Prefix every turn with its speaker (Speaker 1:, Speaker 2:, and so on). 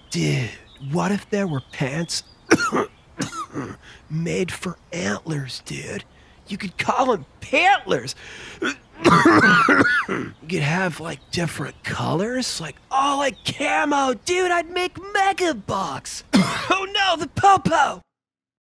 Speaker 1: Dude, what if there were pants made for antlers, dude? You could call them pantlers. You could have like different colors, like like camo, dude. I'd make mega bucks. Oh no, the popo.